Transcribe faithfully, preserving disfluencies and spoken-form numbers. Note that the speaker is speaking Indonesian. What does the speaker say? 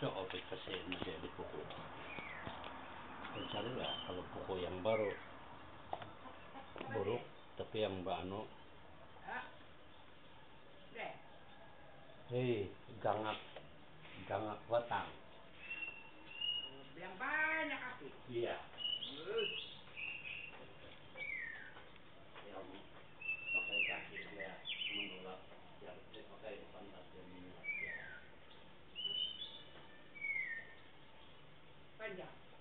Oo, kasi masih ada kuku. Cari lah kalau kuku yang baru buruk, tapi yang bano. Hei, gangak, gangak batang. Yang banyak kaki. Iya. Yang pakai kaki dia menolak, yang pakai pantat dia menolak. Panjang.